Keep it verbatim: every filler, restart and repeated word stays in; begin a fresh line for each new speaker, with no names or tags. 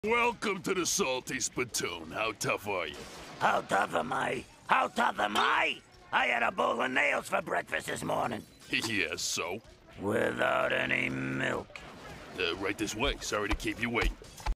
Welcome to the salty Spitoon. How tough are you?
How tough am I? How tough am I? I had a bowl of nails for breakfast this morning.
Yes, so?
Without any milk.
Uh, right this way. Sorry to keep you waiting.